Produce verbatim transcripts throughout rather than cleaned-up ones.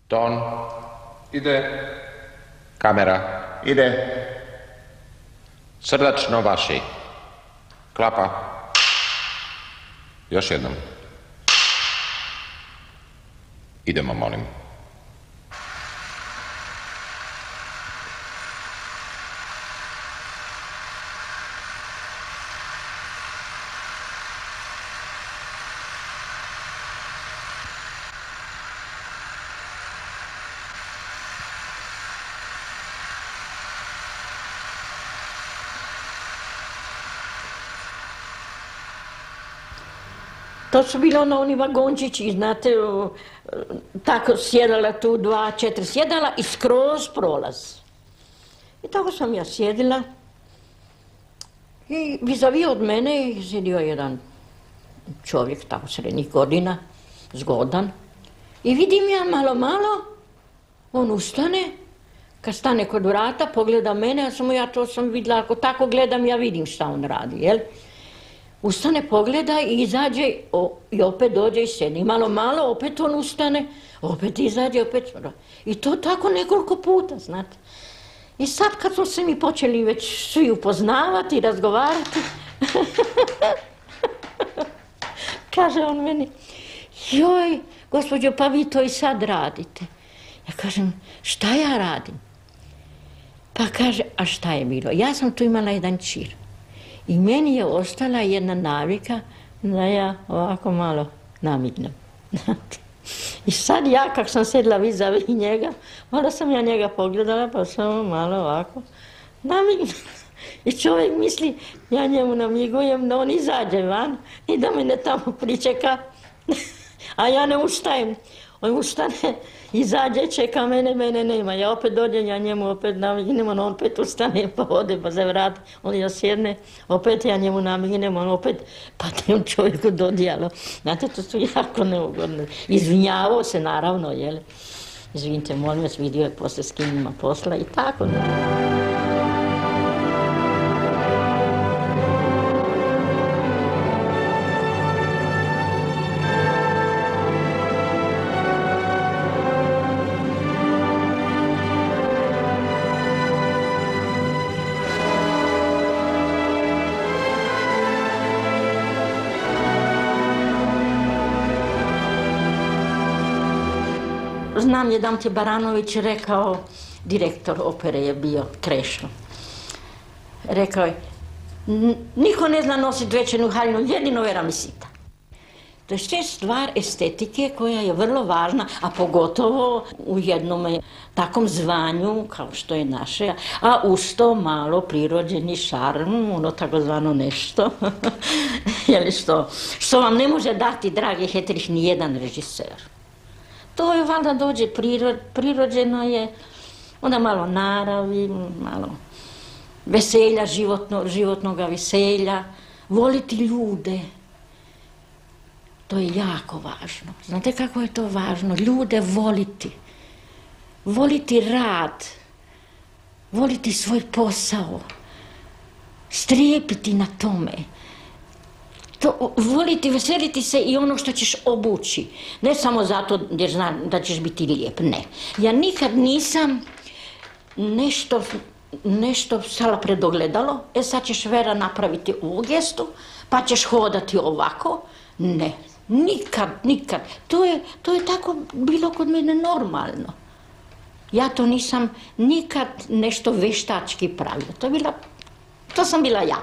Ton. Ide. Kamera. Ide. Srdačno vaši. Klapa. Još jednom. Idemo, molim. To su bili ono, oni vagončići, znate, tako sjedala tu dva, četiri sjedala i skroz prolaz. I tako sam ja sjedila i vis-a-vis od mene sjedio jedan čovjek, tako srednjih godina, zgodan. I vidim ja malo, malo, on ustane, kad stane kod vrata, pogleda mene, ja sam, ja to sam vidjela, ako tako gledam, ja vidim šta on radi, jel? Ustane, pogleda i izađe o, i opet dođe i sjedi. Malo, malo, opet on ustane, opet izađe, opet... I to tako nekoliko puta, znate. I sad kad smo se mi počeli već svi upoznavati i razgovarati, kaže on meni, joj, gospođo, pa vi to i sad radite. Ja kažem, šta ja radim? Pa kaže, a šta je bilo? Ja sam tu imala jedan čir. I meni je ostala jedna navika da ja ovako malo namignem. I sad ja, kak sam sedla vis-a-vis njega, malo sam ja njega pogledala, pa samo malo ovako namignem. I čovjek misli, ja njemu namigujem da on izađe van i da mene tamo pričeka, a ja ne ustajem. On ustane, izađe, čeka mene, mene nema. Ja opet dođem, ja njemu opet namignem, on opet ustane, pa ode, pa se vrati. On ja sjedne, opet ja njemu namignem, on opet, pa tem čovjeku dodijalo. Znate, to su jako neugodno. Izvinjavao se, naravno, jel? Izvinite, molim vas, vidio je posle s kim ima posla i tako. Znam, jedan ti Baranović rekao, direktor opere je bio Krešo, rekao je, niko ne zna nositi večernu haljinu, jedino Vera Misita. To je sve stvar estetike koja je vrlo važna, a pogotovo u jednom takom zvanju kao što je naše, a uz to malo prirođeni šarm, ono takozvano nešto, jeli što, što vam ne može dati, dragi Heterich, ni jedan režiser. To je valjda dođe prirođeno je, onda malo naravi, malo veselja, životnog veselja, voliti ljude. To je jako važno. Znate kako je to važno? Ljude voliti. Voliti rad. Voliti svoj posao. Strijepiti na tome. To, voliti, veseliti se i ono što ćeš obući. Ne samo zato jer znam da ćeš biti lijep, ne. Ja nikad nisam nešto, nešto stala pred ogledalo, e sad ćeš Vera napraviti ovu gestu, pa ćeš hodati ovako. Ne, nikad, nikad. To je, to je tako bilo kod mene normalno. Ja to nisam nikad nešto veštački pravila. To, bila, to sam bila ja.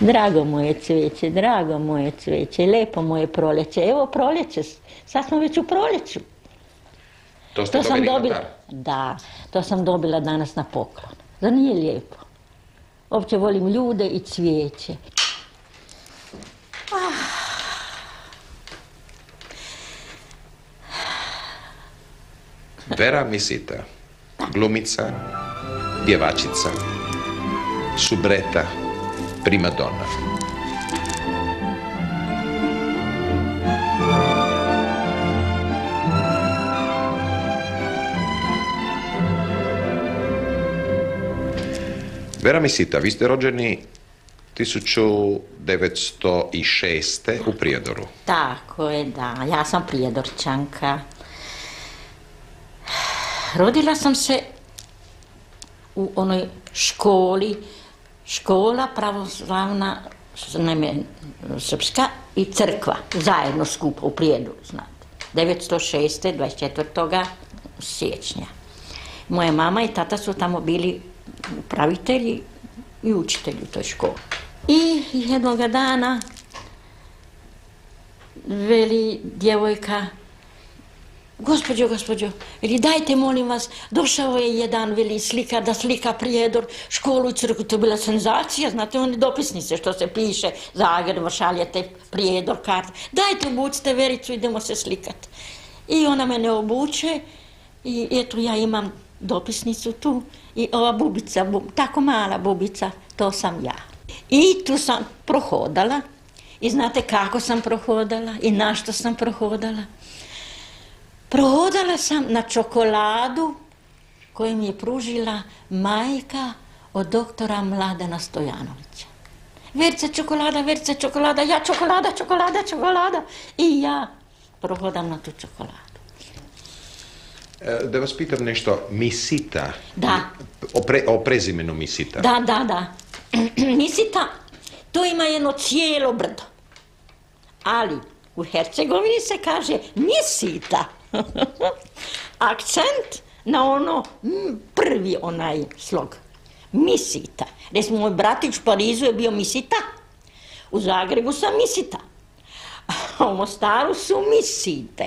Drago moje cvijeće, drago moje cvijeće, lijepo moje proljeće. Evo proljeće, sad smo već u proljeću. To ste dobili notar? Da, to sam dobila danas na poklon. Zar nije lijepo? Uopće volim ljude i cvijeće. Vera Misita, glumica, pjevačica, subreta, primadonna. Vera Misita, vi ste rođeni tisuću devetsto šest. u Prijedoru. Tako je, da. Ja sam Prijedorčanka. Rodila sam se u onoj školi, škola pravoslavna, naime, srpska i crkva, zajedno skupa u Prijedoru, znate. devetsto šest. dvadeset četvrtog siječnja. Moja mama i tata su tamo bili upravitelji i učitelji u toj školi. I jednoga dana veli djevojka, gospođo, gospođo, veli dajte molim vas, došao je jedan veli slikar da slika Prijedor, školu i crkvu, to je bila senzacija, znate oni dopisnice što se piše, Zagreb, šaljete Prijedor, kart, dajte obucite Vericu, idemo se slikat. I ona mene obuče i eto ja imam dopisnicu tu i ova bubica, bub, tako mala bubica, to sam ja. I tu sam prohodala i znate kako sam prohodala i na što sam prohodala. Prohodala sam na čokoladu koju mi je pružila majka od doktora Mladena Stojanovića. Verica čokolada, Verica čokolada, ja čokolada, čokolada, čokolada i ja prohodam na tu čokoladu. Da vas pitam nešto, Misita. Da. O, pre, o prezimenu Misita. Da, da, da. Misita, to ima jedno cijelo brdo. Ali u Hercegovini se kaže Misita. Akcent na ono prvi onaj slog. Misita. Recimo, moj bratić u Parizu je bio Misita. U Zagrebu sam Misita. A u Mostaru su Misite.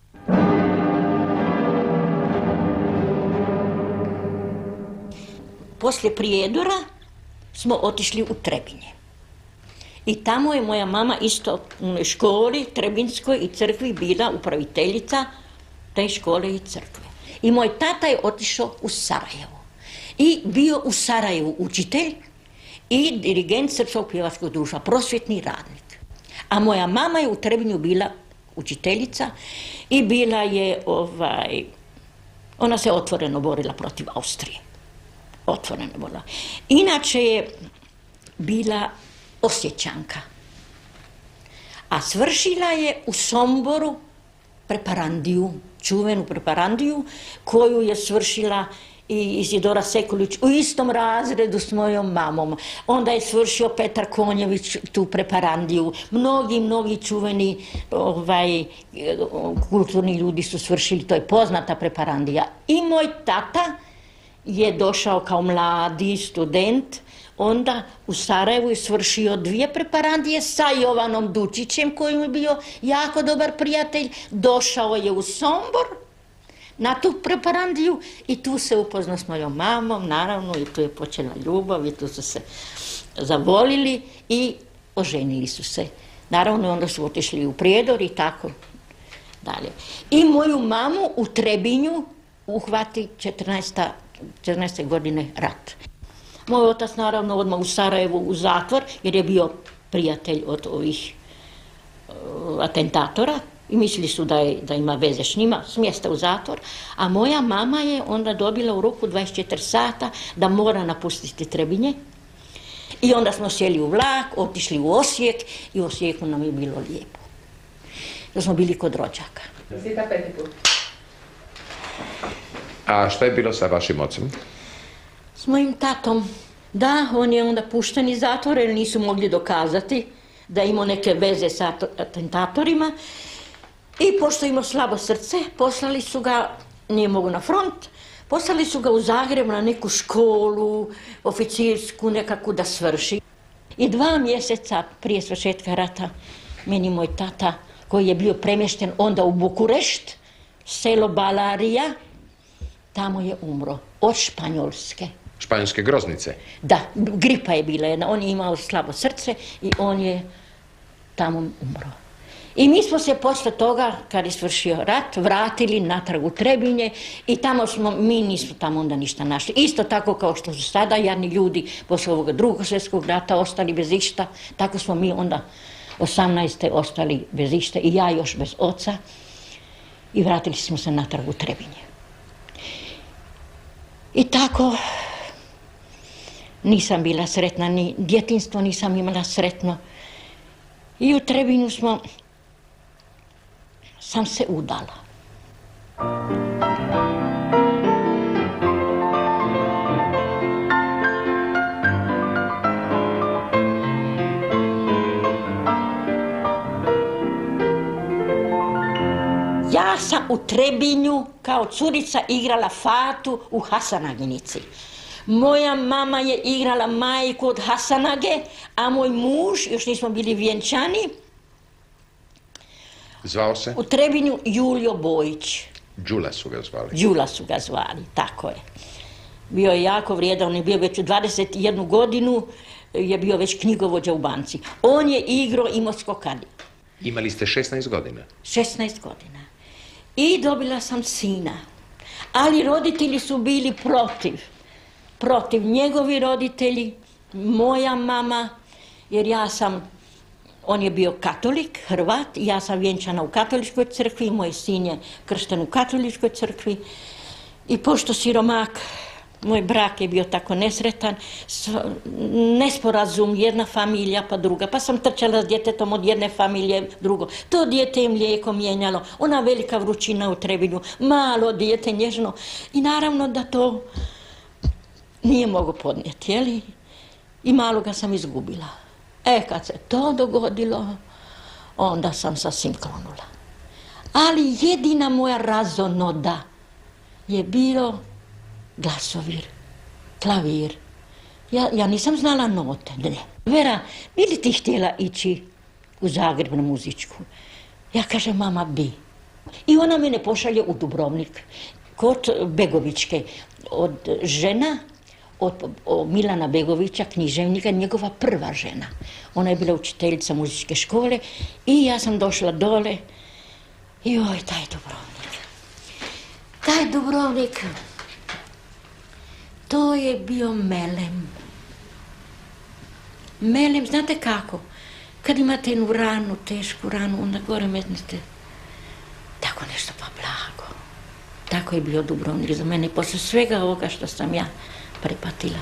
Poslije Prijedora smo otišli u Trebinje. I tamo je moja mama isto u školi, Trebinskoj i crkvi bila upraviteljica te škole i crkve. I moj tata je otišao u Sarajevo. I bio u Sarajevu učitelj i dirigent Srpskog pjevačkog društva, prosvjetni radnik. A moja mama je u Trebinju bila učiteljica i bila je, ovaj, ona se otvoreno borila protiv Austrije. Otvoreno borila. Inače je bila Osječanka. A svršila je u Somboru preparandiju, čuvenu preparandiju, koju je svršila i Izidora Sekulić u istom razredu s mojom mamom. Onda je svršio Petar Konjević tu preparandiju. Mnogi, mnogi čuveni ovaj, kulturni ljudi su svršili, to je poznata preparandija. I moj tata je došao kao mladi student, onda u Sarajevu je svršio dvije preparandije sa Jovanom Dučićem, koji je bio jako dobar prijatelj. Došao je u Sombor na tu preparandiju i tu se upoznao s mojom mamom, naravno, i tu je počela ljubav i tu su se zavolili i oženili su se. Naravno, onda su otišli u Prijedor i tako dalje. I moju mamu u Trebinju uhvati četrnaeste godine rat. Moj otac naravno odmah u Sarajevu u zatvor jer je bio prijatelj od ovih uh, atentatora i mislili su da, je, da ima veze s njima, smjesta u zatvor. A moja mama je onda dobila u roku dvadeset četiri sata da mora napustiti Trebinje. I onda smo sjeli u vlak, otišli u Osijek i u Osijeku nam je bilo lijepo. Da smo bili kod rođaka. A šta je bilo sa vašim ocem? S mojim tatom. Da, on je onda pušten iz zatvora jer nisu mogli dokazati da je imao neke veze sa atentatorima. I pošto imao slabo srce, poslali su ga, nije mogu na front, poslali su ga u Zagreb na neku školu, oficirsku nekakvu da svrši. I dva mjeseca prije svršetka rata meni moj tata, koji je bio premješten onda u Bukurešt, selo Balarija, tamo je umro od Španjolske. Španjolske groznice? Da, gripa je bila jedna, on je imao slabo srce i on je tamo umro. I mi smo se posle toga, kad je svršio rat, vratili natrag u Trebinje i tamo smo, mi nismo tamo onda ništa našli. Isto tako kao što su sada jadni ljudi posle ovoga drugog svjetskog rata ostali bez išta, tako smo mi onda osamnaeste ostali bez išta i ja još bez oca i vratili smo se natrag u Trebinje. I tako nisam bila sretna, ni djetinjstvo nisam imala sretno. I u Trebinju smo, sam se udala. Ja sam u Trebinju kao curica igrala Fatu u Hasanaginici. Moja mama je igrala majku od Hasanage, a moj muž, još nismo bili vjenčani, zvao se? U Trebinju Julio Bojić. Đula su ga zvali? Đula su ga zvali, tako je. Bio je jako vrijedan, on je bio već u dvadeset jednu godinu, je bio već knjigovođa u banci. On je igrao Imotsko Kadin. Imali ste šesnaest godina? šesnaest godina. I dobila sam sina. Ali roditelji su bili protiv. Protiv njegovi roditelji, moja mama, jer ja sam, on je bio katolik, Hrvat, ja sam vjenčana u katoličkoj crkvi, moj sin je kršten u katoličkoj crkvi. I pošto siromak, moj brak je bio tako nesretan, nesporazum, jedna familija pa druga, pa sam trčala s djetetom od jedne familije drugo. To dijete je mlijeko mijenjalo, ona velika vrućina u Trebinju, malo dijete nježno i naravno da to nije mogo podnijeti, jeli? I malo ga sam izgubila. E, kad se to dogodilo, onda sam sasvim klonula. Ali jedina moja razonoda je bilo glasovir, klavir. Ja, ja nisam znala note, ne. Vera, bi li ti htjela ići u Zagreb na muzičku? Ja kažem, mama, bi. I ona mene pošalje u Dubrovnik, kod Begovićke, od žena, od Milana Begovića, književnika, njegova prva žena. Ona je bila učiteljica muzičke škole i ja sam došla dole i oj, taj Dubrovnik. Taj Dubrovnik, to je bio melem. Melem, znate kako? Kad imate jednu ranu, tešku ranu, onda gore metnete tako nešto pa blago. Tako je bio Dubrovnik za mene i posle svega ovoga što sam ja prepatila.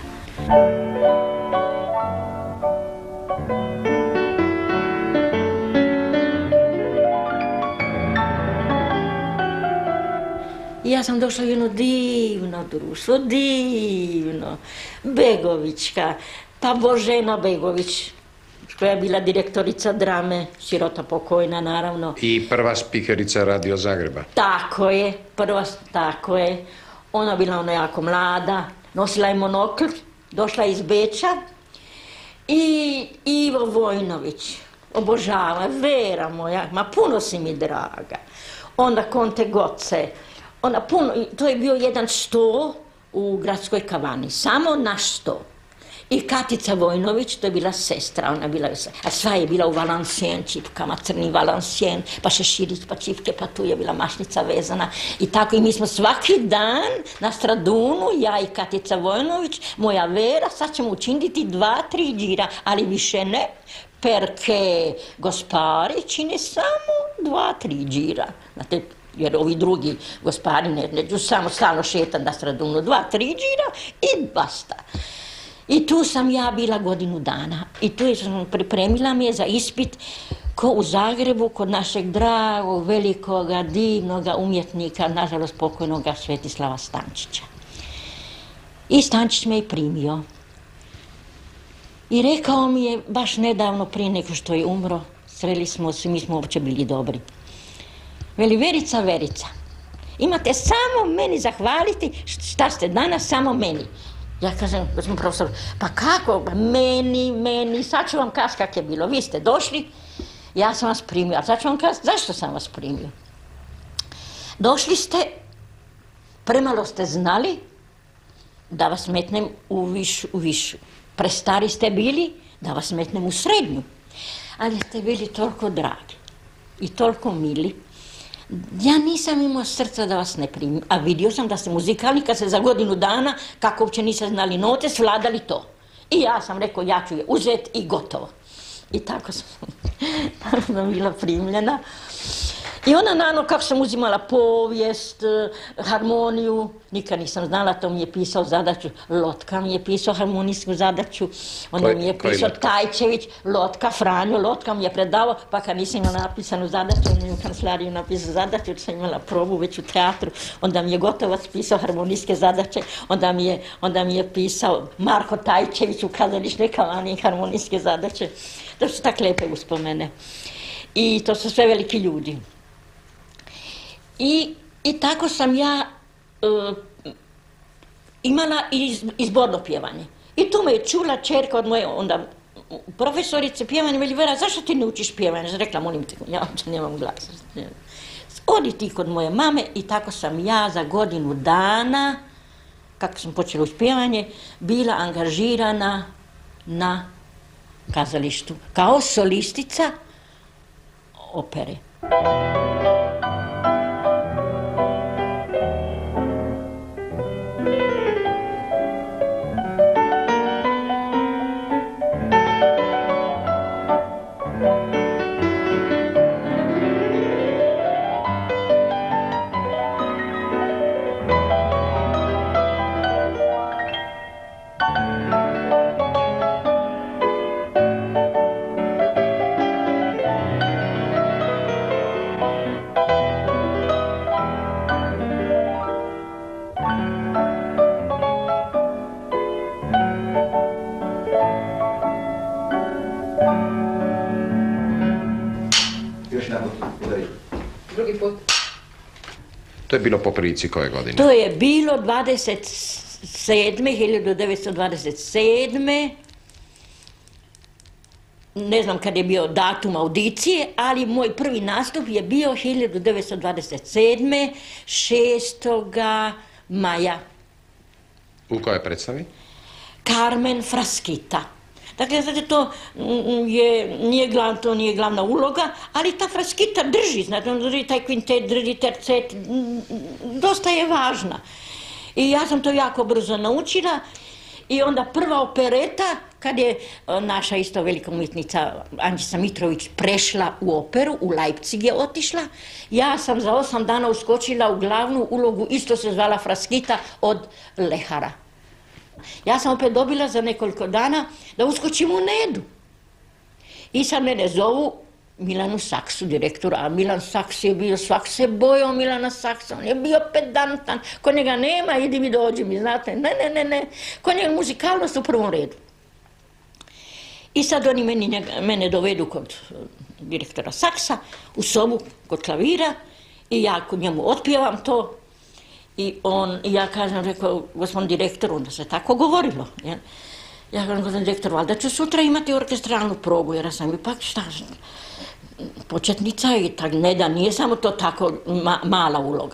I ja sam došla u jedno divno društvo, divno, Begovićka, pa Božena Begović, koja je bila direktorica drame, sirota pokojna naravno. I prva spikerica Radio Zagreba. Tako je, prva, tako je. Ona bila ona jako mlada, nosila je monokl, došla iz Beča i Ivo Vojnović, obožava, Vera moja, ma puno si mi draga. Onda Konte Goce, onda puno, to je bio jedan sto u gradskoj kavani, samo naš sto. I Katica Vojnović, to je bila sestra, ona bila, a sva je bila u Valencijen čipkama, crni Valencijen, pa šeširić, pa čipke, pa tu je bila mašnica vezana. I tako i mi smo svaki dan na Stradunu, ja i Katica Vojnović, moja Vera, sad ćemo učiniti dva, tri džira, ali više ne, perke gospari čine samo dva, tri džira. Znate, jer ovi drugi gospari ne, ne samo stalno šetam na Stradunu, dva, tri džira i basta. I tu sam ja bila godinu dana i tu sam pripremila me za ispit ko u Zagrebu kod našeg dragog, velikoga, divnoga umjetnika, nažalost pokojnoga Svetislava Stančića. I Stančić me je primio. I rekao mi je, baš nedavno prije nego što je umro, sreli smo se, mi smo uopće bili dobri. Veli, Verica, Verica, imate samo meni zahvaliti šta ste danas samo meni. Ja kažem, gospodin profesor, pa kako, meni, meni, sad ću vam kazati kak je bilo. Vi ste došli, ja sam vas primio, a sad ću vam kazati zašto sam vas primio. Došli ste, premalo ste znali da vas metnem u višu, u višu. Prestari ste bili da vas metnem u srednju, ali ste bili toliko dragi i toliko mili. Ja nisam imao srca da vas ne primim, a vidio sam da ste muzikalni kad ste za godinu dana, kako uopće niste znali note, svladali to. I ja sam rekao, ja ću je uzeti i gotovo. I tako sam, tako sam bila primljena. I onda naravno kako sam uzimala povijest, harmoniju, nikad nisam znala, to mi je pisao zadaću, Lotka mi je pisao harmonijsku zadaću, onda mi je pisao Tajčević, Lotka, Franjo, Lotka mi je predavao, pa kad nisam imala napisanu zadaću, on mi je u kancelariju napisao zadaću, sam imala probu već u teatru, onda mi je Gotovac pisao harmonijske zadaće, onda mi je, onda mi je pisao Marko Tajčević u kazališnoj kavani harmonijske zadaće. To su tako lijepe uspomene. I to su sve veliki ljudi. I, i tako sam ja uh, imala i izborno pjevanje. I tu me je čula čerka od moje onda profesorice pjevanje, veli Vera, zašto ti ne učiš pjevanje? Ja sam rekla, molim te, ja uopće nemam glasa. Odi ti kod moje mame i tako sam ja za godinu dana, kako sam počela uz pjevanje, bila angažirana na kazalištu kao solistica opere. To je bilo po prilici koje godine? To je bilo dvadeset sedme, hiljadu devetsto dvadeset sedme Ne znam kad je bio datum audicije, ali moj prvi nastup je bio hiljadu devetsto dvadeset sedme šestoga maja. U kojoj predstavi? Carmen Frasquita. Dakle, znači, to je, nije, glav, to nije glavna uloga, ali ta Frasquita drži, znači, on drži taj kvintet, drži tercet, dosta je važna. I ja sam to jako brzo naučila i onda prva opereta, kad je naša isto velika umjetnica Anđisa Mitrović prešla u operu, u Leipzig je otišla, ja sam za osam dana uskočila u glavnu ulogu, isto se zvala Frasquita od Lehara. Ja sam opet dobila za nekoliko dana da uskočim u Nedu. I sad mene zovu Milanu Saksu, direktora, a Milan Saks je bio, svak se bojao Milana Saksa, on je bio pedantan, kod njega nema, idi mi dođi mi, znate, ne, ne, ne, ne, kod njega muzikalnost u prvom redu. I sad oni meni, njega, mene dovedu kod direktora Saksa, u sobu, kod klavira, i ja kod njemu otpjevam to. I on, ja kažem, rekao, gospodin direktor, onda se tako govorilo. Ja, ja kažem, gospodin direktor, valjda ću sutra imati orkestralnu probu, jer ja sam ipak šta, početnica i tak, ne da, nije samo to tako ma, mala uloga.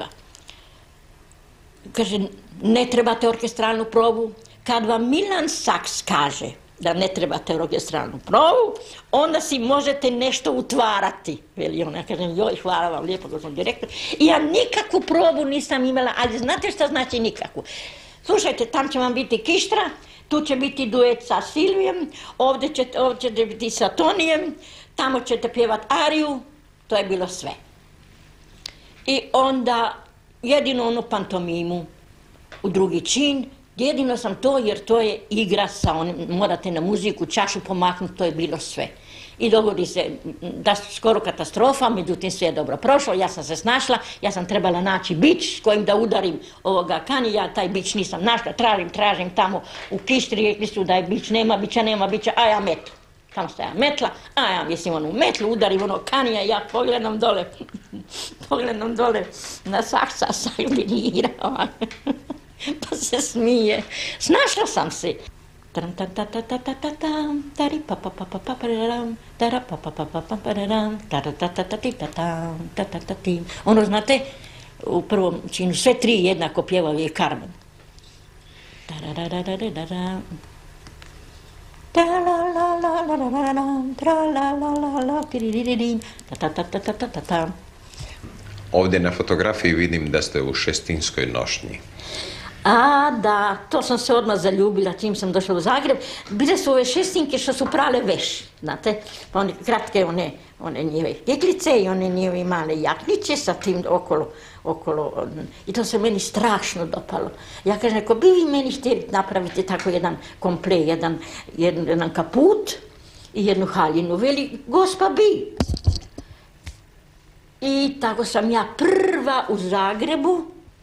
Kaže, ne trebate orkestralnu probu, kad vam Milan Saks kaže da ne trebate orkestralnu probu, onda si možete nešto utvarati. Veli on, ja kažem, joj, hvala vam lijepo, gospodin direktor. I ja nikakvu probu nisam imala, ali znate šta znači nikakvu? Slušajte, tam će vam biti Kištra, tu će biti duet sa Silvijem, ovdje ćete, ovdje ćete biti sa Tonijem, tamo ćete pjevat ariju, to je bilo sve. I onda jedino onu pantomimu u drugi čin, jedino sam to, jer to je igra sa onim, morate na muziku, čašu pomaknuti, to je bilo sve. I dogodi se da skoro katastrofa, međutim sve je dobro prošlo, ja sam se snašla, ja sam trebala naći bić s kojim da udarim ovoga Kani, ja taj bić nisam našla, tražim, tražim tamo u Kištri, rekli su da je bić, nema bića, nema bića, a ja metla. Tamo staja metla, a ja mislim onu metlu, udarim ono Kanija, ja pogledam dole, pogledam dole na Saksa, Sajlin igra. Pa se smije. Snašla sam se. Ono, znate, u prvom činu sve tri jednako pjevaju je Carmen. Ovdje na fotografiji vidim da ste u šestinskoj nošnji. A, da, to sam se odmah zaljubila čim sam došla u Zagreb. Bile su ove šestinke što su prale veš, znate, pa one kratke, one, one njihove keklice i one njihove male jakniće sa tim okolo, okolo, i to se meni strašno dopalo. Ja kažem, ako bi vi meni htjeli napraviti tako jedan komple, jedan, jedan, jedan kaput i jednu haljinu, veli, gospa bi. I tako sam ja prva u Zagrebu,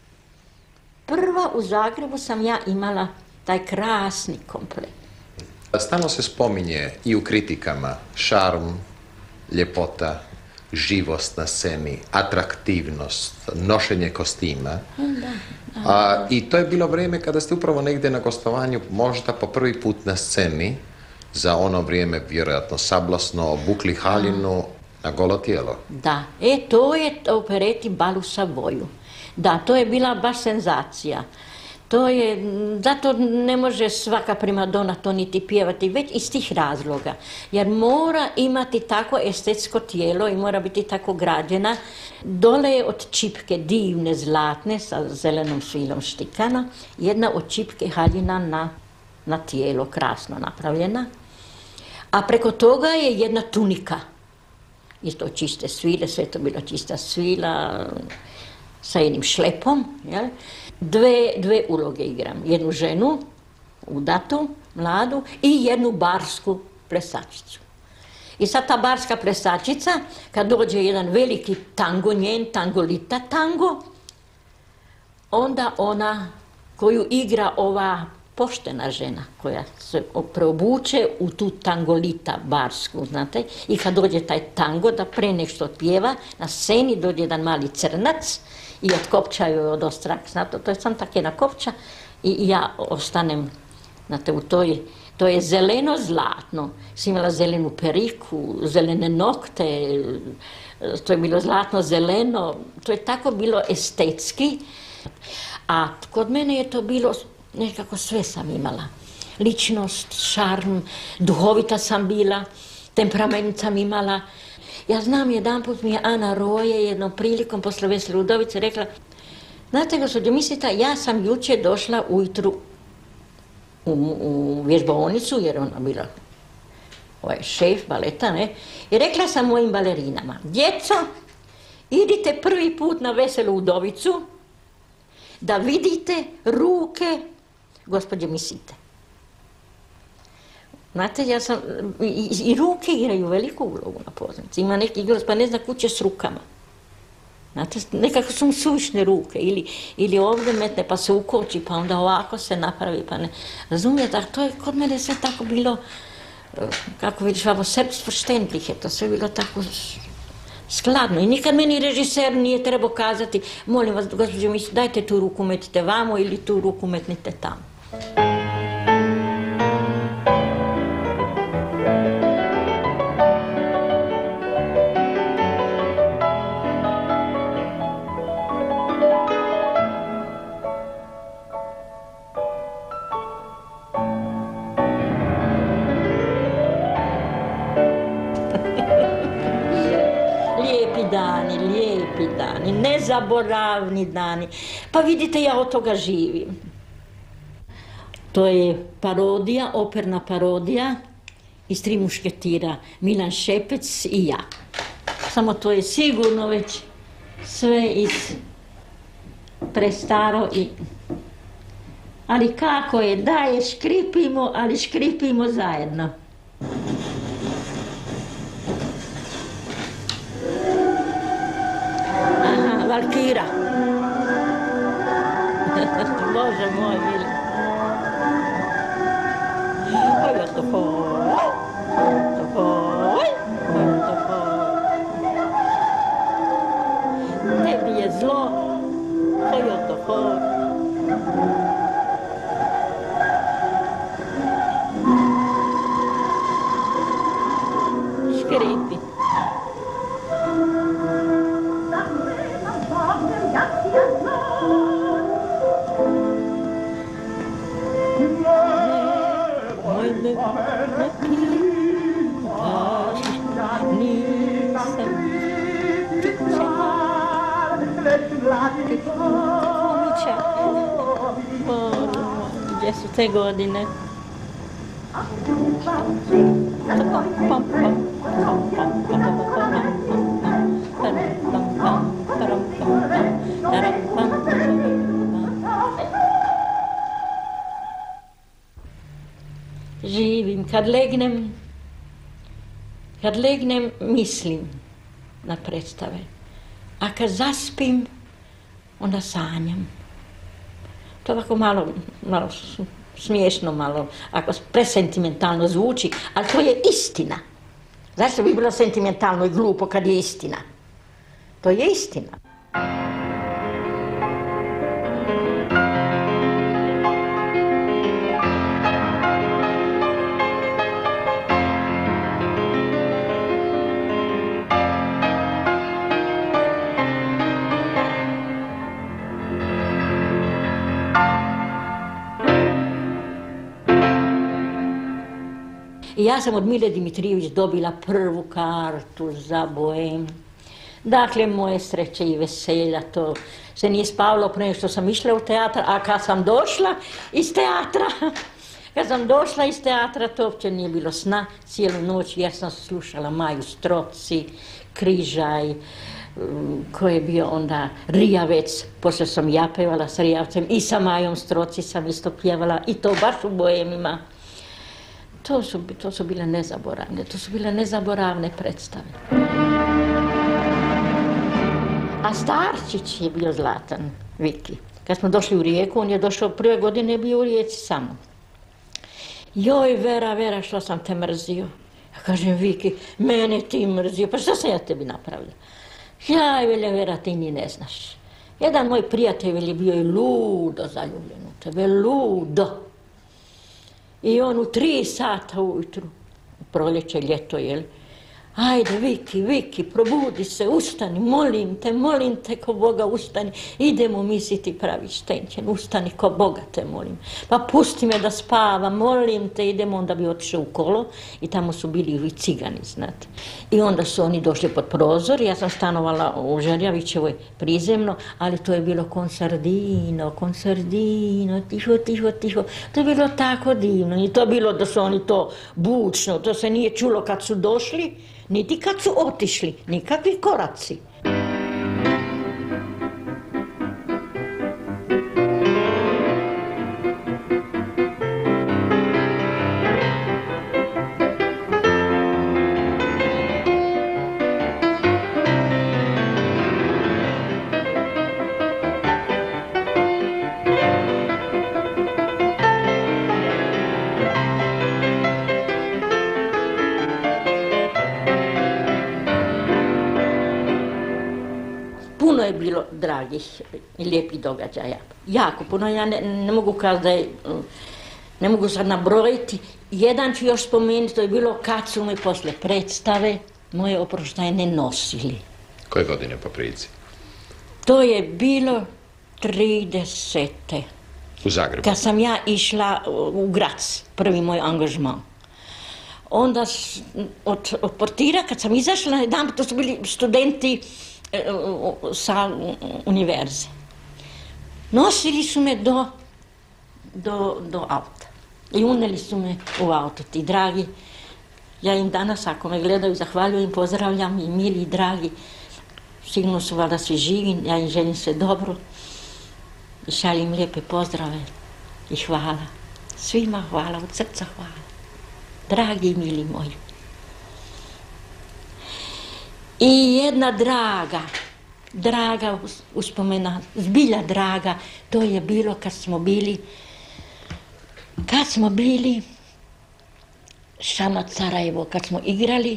Prva u Zagrebu sam ja imala taj krasni komplet. Stalno se spominje i u kritikama šarm, ljepota, živost na sceni, atraktivnost, nošenje kostima. Da, da, A, I to je bilo vrijeme kada ste upravo negdje na gostovanju, možda po prvi put na sceni, za ono vrijeme vjerojatno sablasno obukli haljinu na golo tijelo. Da, e to je opereti Bal u Savoju. Da, to je bila baš senzacija. To je, zato ne može svaka primadona to niti pjevati, već iz tih razloga. Jer mora imati tako estetsko tijelo i mora biti tako građena. Dole je od čipke divne, zlatne, sa zelenom svilom štikana, jedna od čipke haljina na, na tijelo, krasno napravljena. A preko toga je jedna tunika. Isto čiste svile, sve to bilo čista svila, sa jednim šlepom, jel? Dve, dve uloge igram. Jednu ženu, udatu, mladu, i jednu barsku plesačicu. I sad ta barska plesačica, kad dođe jedan veliki tango njen, tangolita tango, onda ona koju igra ova poštena žena, koja se preobuče u tu tangolita barsku, znate, i kad dođe taj tango da pre nešto pjeva, na sceni dođe jedan mali crnac, i otkopčaju je od ostrak, znate, to je sam tak jedna kopča i ja ostanem, znate, u toj, to je zeleno-zlatno, sam imala zelenu periku, zelene nokte, to je bilo zlatno-zeleno, to je tako bilo estetski, a kod mene je to bilo, nekako sve sam imala, ličnost, šarm, duhovita sam bila, temperament sam imala. Ja znam, jedanput mi je Ana Roje jednom prilikom posle Vesele Udovice rekla, znate, gospođo, mislite, ja sam jučer došla ujutru u, u vježbaonicu, jer ona bila ovaj šef baleta, ne, i rekla sam mojim balerinama, djeco, idite prvi put na Veselu Udovicu da vidite ruke gospođe Misite. Znate, ja sam, i, i ruke igraju veliku ulogu na pozornici. Ima neki igrac pa ne zna kuće s rukama. Znate, nekako su mu suvišne ruke, ili, ili ovdje metne pa se ukoči, pa onda ovako se napravi, pa ne. Razumijete, to je kod mene sve tako bilo, kako vidiš, vamo selbstverständlich je to sve bilo tako skladno. I nikad meni režiser nije trebao kazati, molim vas, gospođo, dajte tu ruku metite vamo ili tu ruku metnite tamo. Dani, lijepi dani, nezaboravni dani. Pa vidite, ja od toga živim. To je parodija, operna parodija iz Tri mušketira, Milan Šepec i ja. Samo to je sigurno već sve iz prestaro i... Ali kako je, da je škripimo, ali škripimo zajedno. Valkira. Bože moj, mili. Oj, ja to hoj, to hoj, to hoj. Tebi je zlo, oj, ja to hoj. skrepi. Moj me ne pitaš, nisam Tomića. Gdje su te godine? Živim, kad legnem, kad legnem mislim na predstave, a kad zaspim, onda sanjam. To ovako malo, malo smiješno, malo, ako presentimentalno zvuči, ali to je istina. Zašto bi bilo sentimentalno i glupo kad je istina? To je istina. I ja sam od Mile Dimitrijević dobila prvu kartu za Bohemu. Dakle, moje sreće i veselja, to se nije spavalo prije nego što sam išla u teatr, a kad sam došla iz teatra, kad sam došla iz teatra, to uopće nije bilo sna cijelu noć, jer sam slušala Maju Stroci, Križaj, koji je bio onda Rijavec, poslije sam ja pevala s Rijavcem i sa Majom Stroci sam isto pjevala, i to baš u Bohemima. To su, to su bile nezaboravne, to su bile nezaboravne predstave. A Starčić je bio zlatan, Viki. Kad smo došli u Rijeku, on je došao prve godine, je bio u Rijeci samo. Joj, Vera, Vera, što sam te mrzio. Ja kažem, Viki, mene ti mrzio, pa što sam ja tebi napravila? Ja, vele, Vera, ti ni ne znaš. Jedan moj prijatelj je bio i ludo zaljubljen u tebe, ludo. I on u tri sata ujutru, proljeće, ljeto, jel? Ajde, Viki, Viki, probudi se, ustani, molim te, molim te, ko Boga, ustani. Idemo misliti pravi štenčen, ustani, ko Boga te molim. Pa pusti me da spavam, molim te, idemo, onda bi otišao u kolo i tamo su bili i cigani, znate. I onda su oni došli pod prozor, ja sam stanovala u Žerjavićevoj prizemno, ali to je bilo konsardino, konsardino, tiho, tiho, tiho. To je bilo tako divno, i to je bilo da su oni to bučno, to se nije čulo kad su došli, niti kad su otišli, nikakvi koraci. Puno je bilo dragih i lijepih događaja. Jako puno, ja ne, ne mogu kazati da je, ne mogu sad nabrojiti. Jedan ću još spomenuti, to je bilo kad su me posle predstave moje oproštajne nosili. Koje godine po prilici? To je bilo tridesete. U Zagrebu? Kad sam ja išla u Grac, prvi moj angažman. Onda od, od portira, kad sam izašla, jedan, to su bili studenti sa univerze. Nosili su me do, do, do auta i uneli su me u auto, ti dragi. Ja im danas, ako me gledaju, zahvaljujem, pozdravljam i mili i dragi. Sigurno su valjda svi živi, ja im želim sve dobro i šaljem lijepe pozdrave i hvala. Svima hvala, od srca hvala. Dragi i mili moji. I jedna draga, draga uspomena, zbilja draga, to je bilo kad smo bili, kad smo bili Šamac Sarajevo, kad smo igrali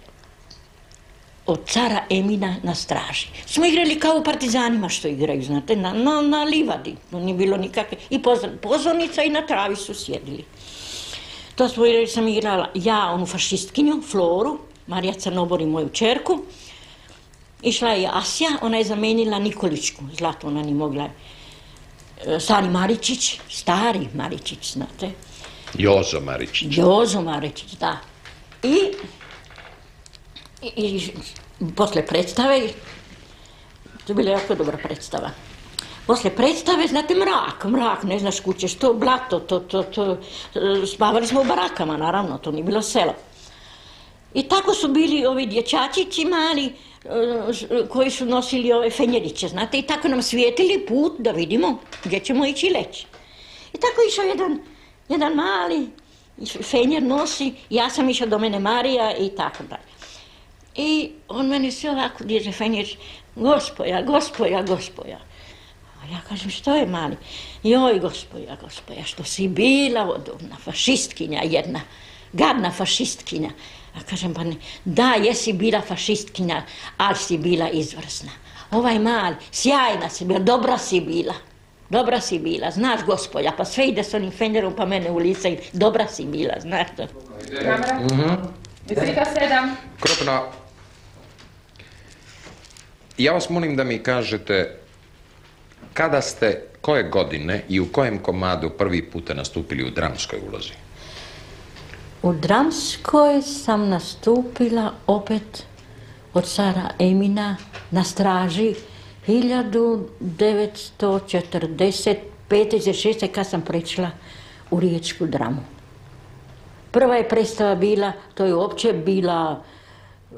od cara Emina na straži. Smo igrali kao u Partizanima što igraju, znate, na, na, na livadi, nije bilo nikakve, i pozornica i na travi su sjedili. To smo igrali, sam igrala ja, onu fašistkinju, Floru, Marija Crnobori, moju čerku. Išla je Asja, ona je zamenila Nikoličku, Zlatu, ona ni mogla. Stari Maričić, stari Maričić, znate. Jozo Maričić. Jozo Maričić, da. I, i, i posle predstave, to je bila jako dobra predstava. Posle predstave, znate, mrak, mrak, ne znaš kućeš, to blato, to, to, to, spavali smo u barakama, naravno, to nije bilo selo. I tako su bili ovi dječačići mali, koji su nosili ove fenjeriće, znate, i tako nam svijetili put da vidimo gdje ćemo ići leći. I tako išao jedan, jedan mali fenjer nosi, ja sam išao do mene Marija i tako dalje. I on meni sve ovako diže fenjer, gospoja, gospoja, gospoja. A ja kažem, što je mali? Joj, gospoja, gospoja, što si bila odovna fašistkinja jedna, gadna fašistkinja. A kažem, pa ne, da, jesi bila fašistkinja, ali si bila izvrsna. Ovaj mali, sjajna si bila, dobra si bila. Dobra si bila, znaš, gospoja, pa sve ide s onim fenjerom pa mene u lice i dobra si bila, znaš to. Kamera? Slika sedam. Kropno, ja vas molim da mi kažete kada ste, koje godine i u kojem komadu prvi puta nastupili u dramskoj ulozi? U dramskoj sam nastupila opet od cara Emina na straži hiljadu devetsto četrdeset pete do šeste kad sam prešla u riječku dramu. Prva je predstava bila, to je uopće bila uh,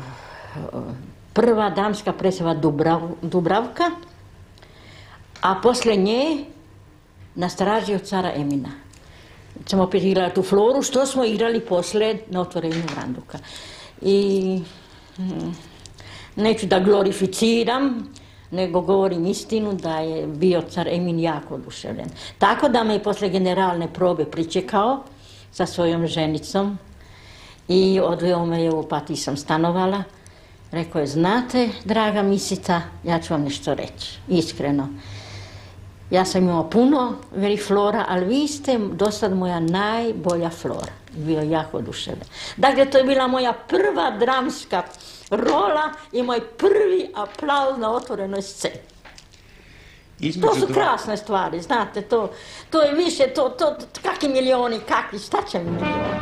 prva damska predstava Dubrav, Dubravka, a poslije nje na straži od cara Emina. Sam opet igrala tu Floru, što smo igrali poslije na otvorenju Vranduka. I hm, neću da glorificiram, nego govorim istinu da je bio car Emin jako oduševljen. Tako da me je poslije generalne probe pričekao sa svojom ženicom i odveo me je u Opatiji sam stanovala. Rekao je, znate, draga misica, ja ću vam nešto reći, iskreno. Ja sam imao puno, veli Flora, ali vi ste do sad moja najbolja Flora. Bio jako oduševljen. Dakle, to je bila moja prva dramska rola i moj prvi aplauz na otvorenoj sceni. Između to su dva... krasne stvari, znate, to, to je više, to, to, to, kakvi milioni, kakvi, šta će mi milioni?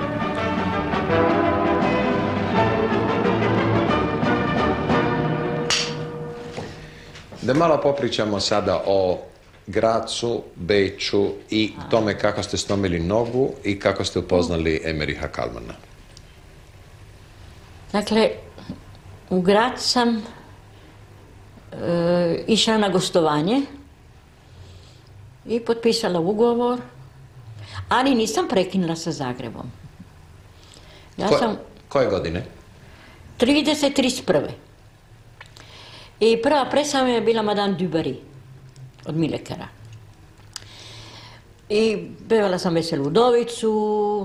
Da malo popričamo sada o Gracu, Beču i tome kako ste slomili nogu i kako ste upoznali Emeriha Kalmana. Dakle, u Grac sam e, išla na gostovanje i potpisala ugovor, ali nisam prekinula sa Zagrebom. Ja Ko, sam... Koje godine? trideset trideset prve. I prva predstava je bila Madame Dubarry od Milekera. I pevala sam Veselu udovicu,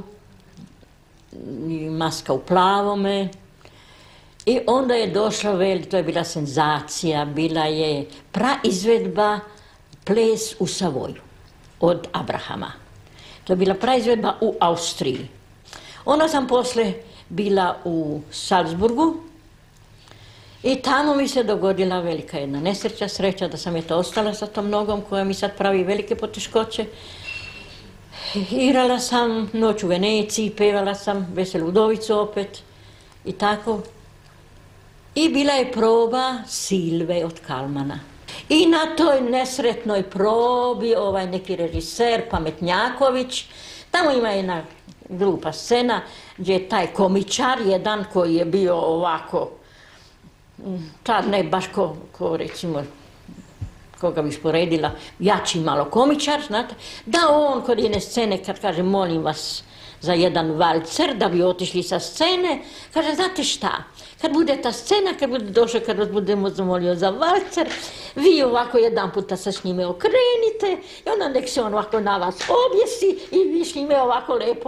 i Maska u plavome. I onda je došla, veli, to je bila senzacija, bila je praizvedba Ples u Savoju od Abrahama. To je bila praizvedba u Austriji. Onda sam posle bila u Salzburgu i tamo mi se dogodila velika jedna nesreća, sreća da sam eto ostala sa tom nogom koja mi sad pravi velike poteškoće. Igrala sam Noć u Veneciji, pevala sam Veselu udovicu opet i tako. I bila je proba Silve od Kalmana. I na toj nesretnoj probi ovaj neki režiser Pametnjaković, tamo ima jedna glupa scena gdje je taj komičar jedan koji je bio ovako, tad ne baš ko, ko recimo, koga bi sporedila, jači malo komičar, znate, da on kod jedne scene kad kaže molim vas za jedan valcer da bi otišli sa scene, kaže znate šta, kad bude ta scena, kad bude došao, kad vas budemo zamolio za valcer, vi ovako jedan puta se s njime okrenite i onda nek se on ovako na vas objesi i vi s njime ovako lepo.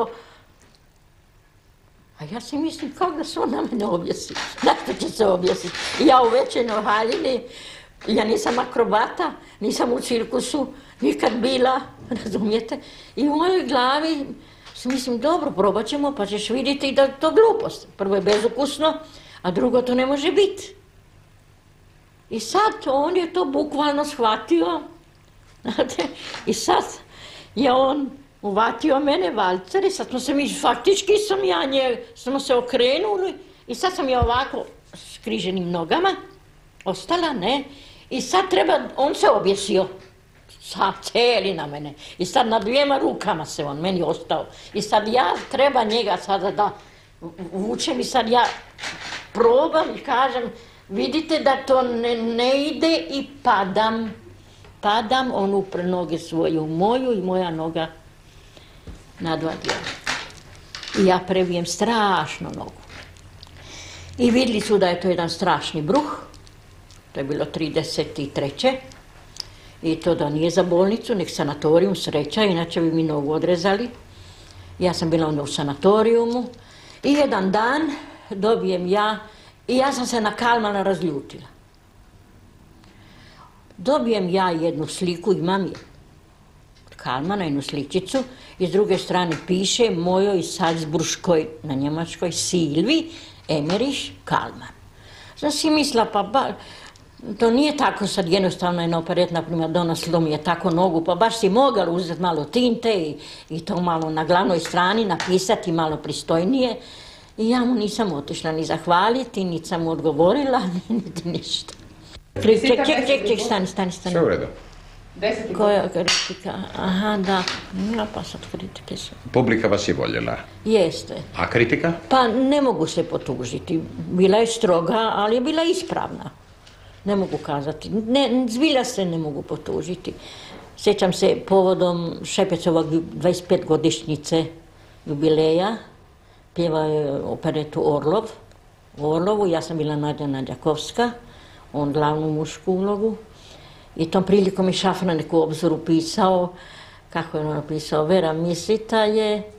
A ja si mislim kako da se on na mene objesi, zašto će se objesiti. Ja u Večernoj haljini, ja nisam akrobata, nisam u cirkusu nikad bila, razumijete, i u mojoj glavi Mislim, dobro, probat ćemo, pa ćeš vidjeti da to glupost. Prvo je bezukusno, a drugo to ne može biti. I sad on je to bukvalno shvatio, znate, i sad je on uvatio mene valcer i sad smo se mi, faktički sam ja nje, smo se okrenuli i sad sam ja ovako s križenim nogama ostala, ne, i sad treba, on se objesio, sad cijeli na mene, i sad na dvijema rukama se on meni ostao, i sad ja treba njega sada da vučem i sad ja probam i kažem, vidite da to ne, ne ide i padam, padam, on upre noge svoje u moju i moja noga na dva dijela. I ja prebijem strašno nogu. I vidjeli su da je to jedan strašni bruh, to je bilo trideset treće I to da nije za bolnicu, nek sanatorijum, sreća, inače bi mi nogu odrezali. Ja sam bila onda u sanatorijumu i jedan dan dobijem ja, i ja sam se na Kalmana razljutila. Dobijem ja jednu sliku, imam je, od Kalmana, jednu sličicu, i s druge strane piše mojoj salzburškoj, na njemačkoj, Silvi Emeriš Kalman. Znam si mislila, pa ba, to nije tako sad jednostavno jedna operetna primadona slomi je tako nogu, pa baš si mogla uzeti malo tinte i, i to malo na glavnoj strani napisati malo pristojnije. I ja mu nisam otišla ni zahvaliti, niti sam mu odgovorila, niti ništa. Ček, ček, ček, ček, ček, stani, stani, stani. Sve u redu. Koja kritika? Aha, da, ja pa sad kritike su. Publika vas je voljela. Jeste. A kritika? Pa ne mogu se potužiti. Bila je stroga, ali je bila ispravna. Ne mogu kazati. Ne, zbilja se ne mogu potužiti. Sjećam se povodom Šepecovog dvadeset pet godišnjice jubileja, pjevao je operetu Orlov. U Orlovu ja sam bila Nadja Nadjakovska, on glavnu mušku ulogu. I tom prilikom je Šafranek u obzoru pisao, kako je on napisao, Vera Misita je e,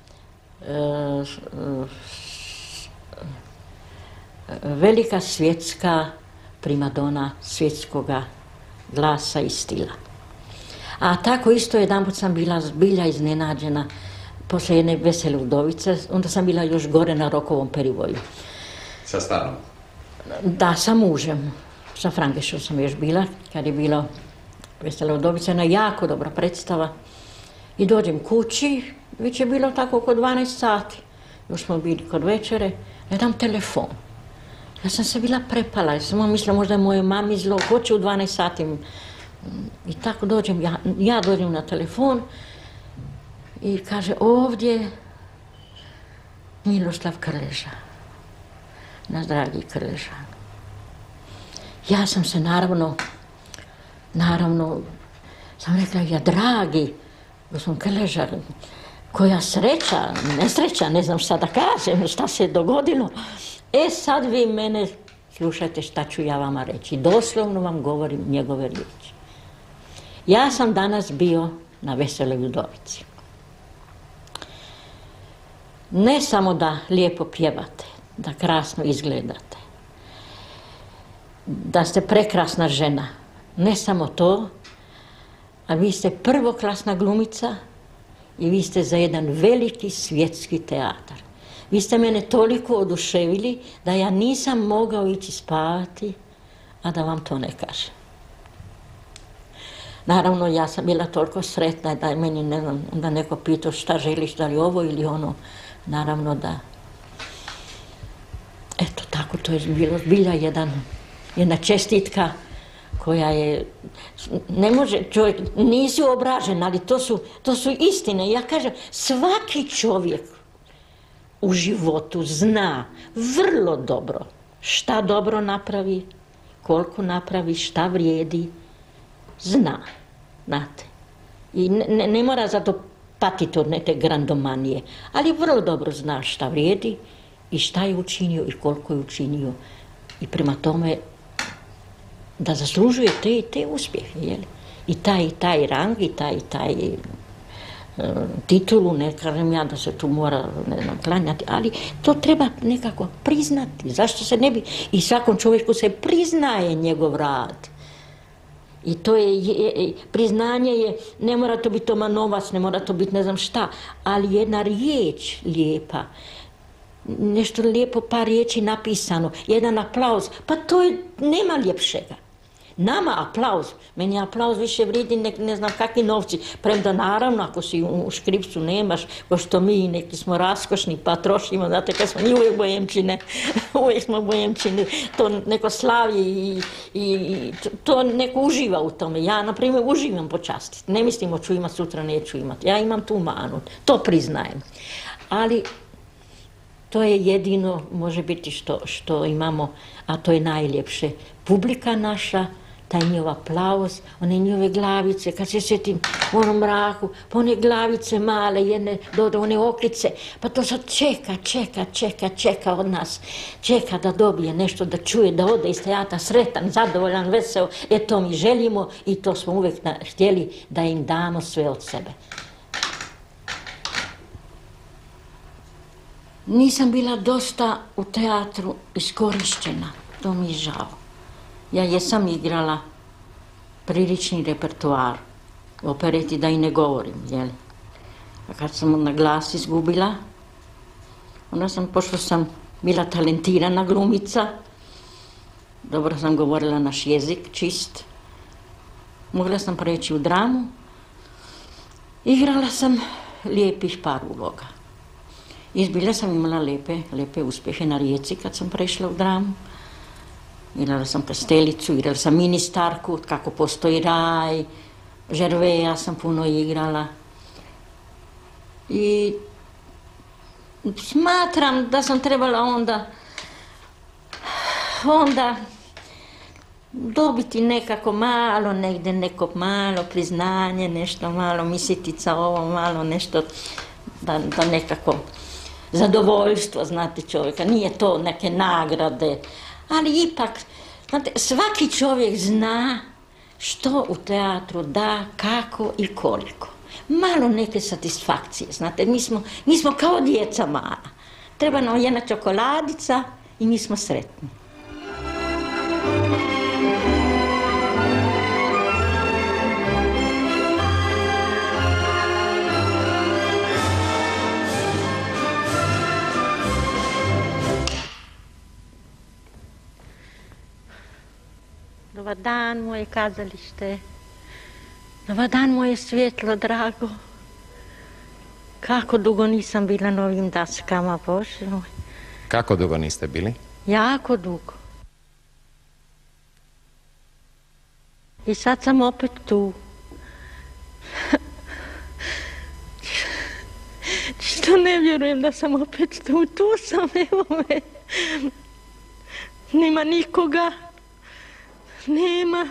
velika svjetska primadona svjetskoga glasa i stila. A tako isto jedanput sam bila zbilja iznenađena poslije jedne Vesele udovice, onda sam bila još gore na Rokovom perivoju. Sa starom? Da, sa mužem. Sa Frankešom sam još bila, kad je bilo Vesela udovica, jedna jako dobra predstava. I dođem kući, već je bilo tako oko dvanaest sati. Još smo bili kod večere, jedan telefon. Ja sam se bila prepala, ja sam mislila možda je moje mami zlo, ko će u dvanaest sati. I tako dođem, ja, ja dođem na telefon i kaže ovdje Miroslav Krleža, naš dragi Krleža. Ja sam se naravno, naravno, sam rekla, ja dragi, gospodin Krleža, koja sreća, nesreća, ne znam šta da kažem, šta se je dogodilo. E sad vi mene slušajte šta ću ja vama reći. Doslovno vam govorim njegove riječi. Ja sam danas bio na Veseloj udovici. Ne samo da lijepo pjevate, da krasno izgledate, da ste prekrasna žena, ne samo to, a vi ste prvoklasna glumica i vi ste za jedan veliki svjetski teatar. Vi ste mene toliko oduševili da ja nisam mogao ići spavati, a da vam to ne kažem. Naravno, ja sam bila toliko sretna da je meni, ne znam, da neko pitao šta želiš, da li ovo ili ono. Naravno da, eto tako, to je bilo zbilja jedan, jedna čestitka koja je, ne može čovjek, nisi obražen, ali to su, to su istine. Ja kažem, svaki čovjek u životu zna vrlo dobro šta dobro napravi, koliko napravi, šta vrijedi, zna, znate. I ne, ne mora zato patiti od neke grandomanije, ali vrlo dobro zna šta vrijedi i šta je učinio i koliko je učinio. I prema tome da zaslužuje te i te uspjehe, jel? I taj i taj rang i taj i taj titulu, ne kažem ja da se tu mora, ne znam, klanjati, ali to treba nekako priznati. Zašto se ne bi? I svakom čovjeku se priznaje njegov rad. I to je, priznanje je, ne mora to biti oma novac, ne mora to biti ne znam šta, ali jedna riječ lijepa, nešto lijepo, par riječi napisano, jedan aplauz, pa to je, nema ljepšega. Nama aplauz, meni aplauz više vridi ne, ne znam kakvi novci, premda naravno ako si u škripcu nemaš, ko što mi neki smo raskošni pa trošimo, znate kad smo mi uvijek bojemčine, uvijek smo bojemčine, to neko slavi i, i, i to neko uživa u tome. Ja, na primjer, uživam počastiti, ne mislim hoću imati, sutra neću imati, ja imam tu manu, to priznajem. Ali to je jedino, može biti što, što imamo, a to je najljepše. Publika naša, taj njihov aplauz, one njihove glavice, kad se sjetim u onom mraku, pa one glavice male, jedne, do, do one okice, pa to sad čeka, čeka, čeka, čeka od nas, čeka da dobije nešto, da čuje, da ode iz teatra sretan, zadovoljan, veseo, e to mi želimo i to smo uvijek na, htjeli da im damo sve od sebe. Nisam bila dosta u teatru iskorištena, to mi je žao. Ja jesam igrala prilični repertoar, opereti da i ne govorim, jeli. A kad sam na glas izgubila, onda sam, pošto sam bila talentirana glumica, dobro sam govorila naš jezik, čist, mogla sam preći u dramu, igrala sam lijepih par uloga. Izbila sam imala lepe, lepe uspjehe na Rijeci kad sam prešla u dramu. Igrala sam Kastelicu, igrala sam ministarku, Kako postoji raj, Žerveja sam puno igrala. I smatram da sam trebala onda, onda dobiti nekako malo, negdje neko malo priznanje, nešto malo mislitica ovo, malo nešto, da, da nekako zadovoljstvo, znate, čovjeka, nije to neke nagrade, ali ipak, znate, svaki čovjek zna što u teatru da, kako i koliko. Malo neke satisfakcije, znate, mi smo, mi smo kao djeca mala. Treba nam jedna čokoladica i mi smo sretni. Dobar dan, moje kazalište. Dobar dan, moje svjetlo, drago. Kako dugo nisam bila na ovim daskama, Bože moj. Kako dugo niste bili? Jako dugo. I sad sam opet tu. Što ne vjerujem da sam opet tu. Tu sam, evo me. Nema nikoga. Nema.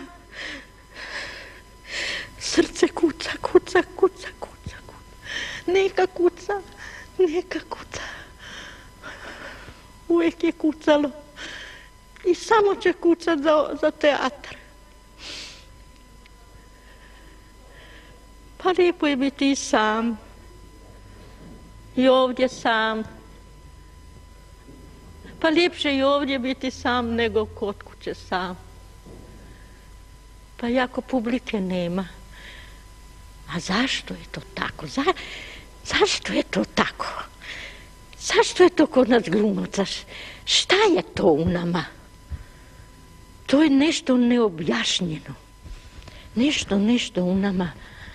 Srce kuca, kuca, kuca, kuca, kuca. Neka kuca, neka kuca. Uvijek je kucalo. I samo će kucat za, za teatr. Pa lijepo je biti i sam. I ovdje sam. Pa ljepše i ovdje biti sam nego kod kuće sam. Pa jako publike nema. A zašto je to tako? Za, zašto je to tako? Zašto je to kod nas glumaca? Šta je to u nama? To je nešto neobjašnjeno. Nešto, nešto u nama.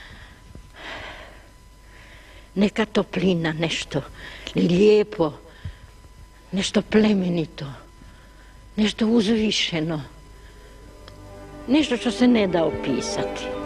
Neka toplina, nešto lijepo, nešto plemenito, nešto uzvišeno. Nešto što se ne da opisati.